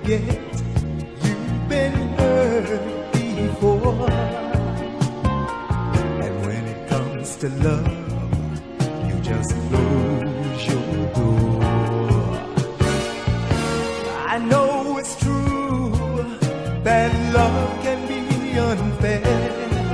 forget you've been hurt before. And when it comes to love, you just close your door. I know it's true that love can be unfair,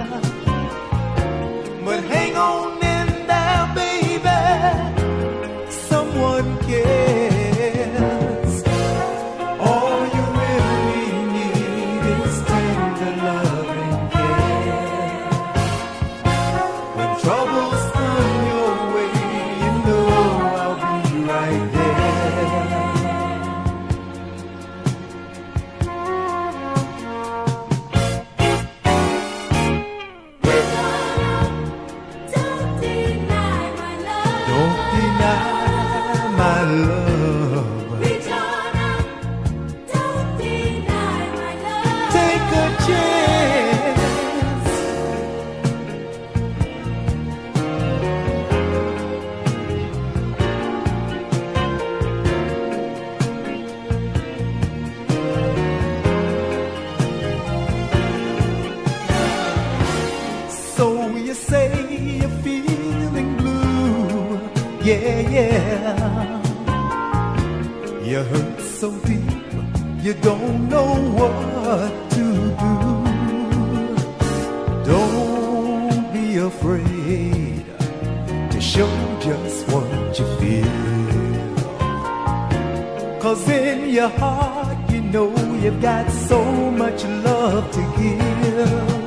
but hang on in there, baby, someone cares. All you really need is tender love and care. When troubles come your way, you know I'll be right there. Don't deny my love. Don't deny my love. Reach on up. Don't deny my love. Take a chance. So you say you're feeling blue, yeah, yeah. You hurt so deep, you don't know what to do. Don't be afraid to show just what you feel. 'Cause in your heart, you know you've got so much love to give.